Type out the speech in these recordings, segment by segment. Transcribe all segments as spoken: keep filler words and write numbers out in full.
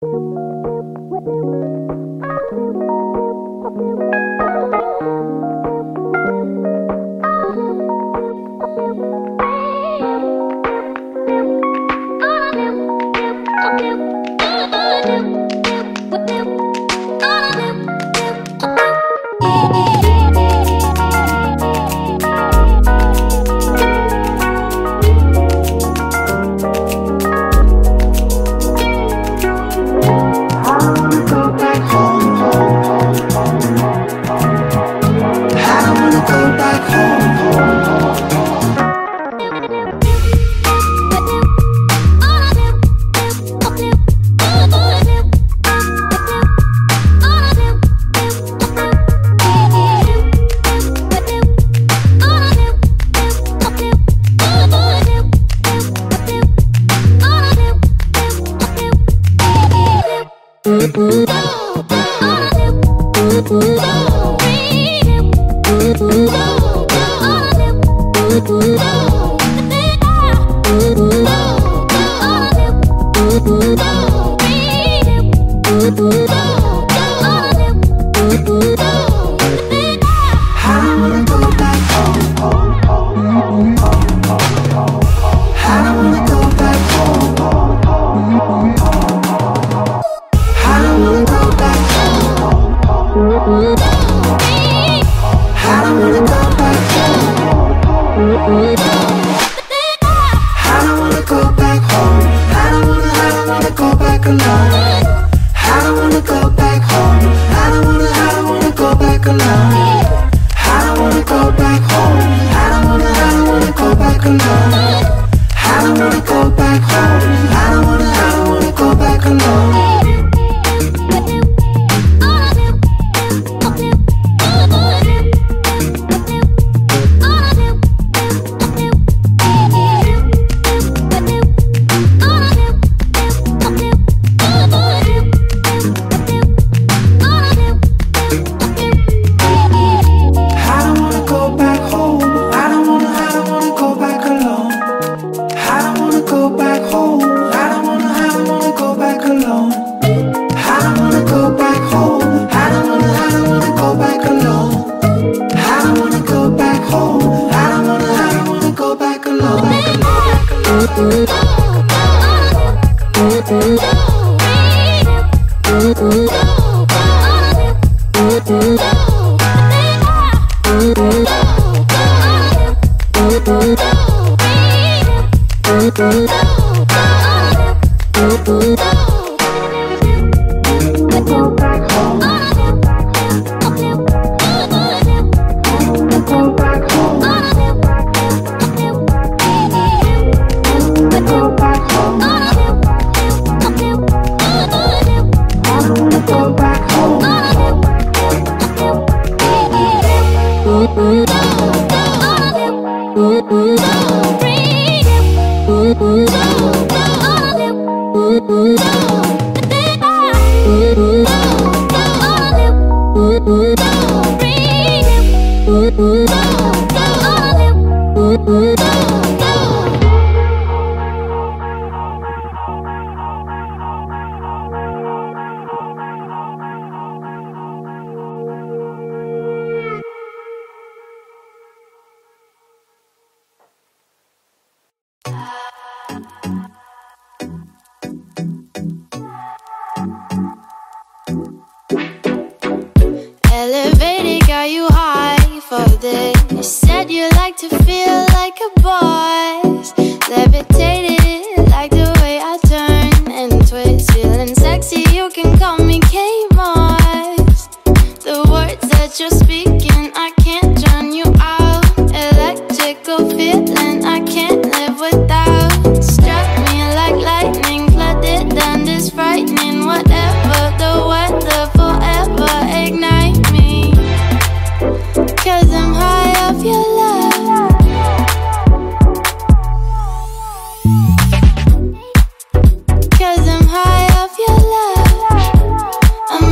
Elevated, got you high for this. You said you like to feel like a boss. Levitated, like the way I turn and twist. Feeling sexy, you can call me K-Moss. The words that you're speaking, I can't drown you out. Electrical feeling, I can't live without. Struck me like lightning, flooded down this frightening. Whatever the weather, forever ignite me. Cause I'm high off your love. Cause I'm high off your love. I'm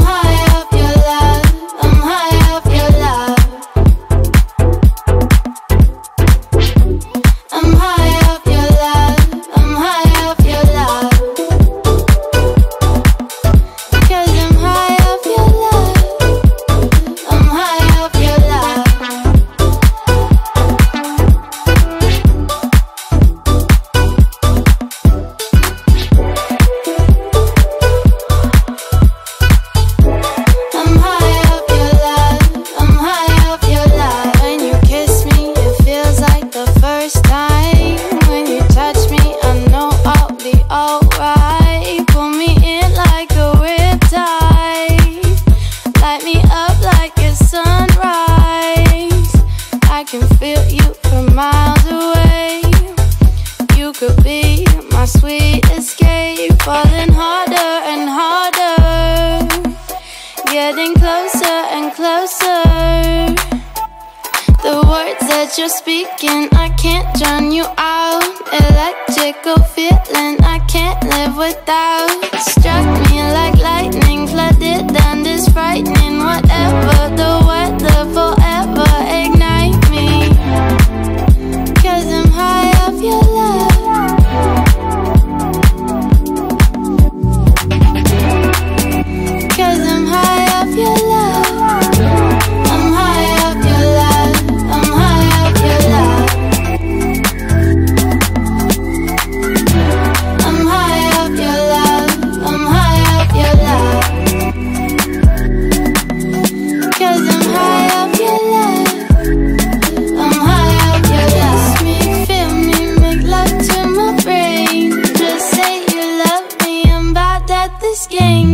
words that you're speaking, I can't drown you out. Electrical feeling I can't live without. Struck me like lightning, flooded down this frightening. Whatever the weather, forever ignite me. Cause I'm high off your love. Cause I'm high off your love. I'm high off your love. I'm high off your love. I'm high off your love. I'm high off your love. Cause I'm high off your love. I'm high off your love. Kiss me, feel me, make love to my brain. Just say you love me, I'm bad at this game.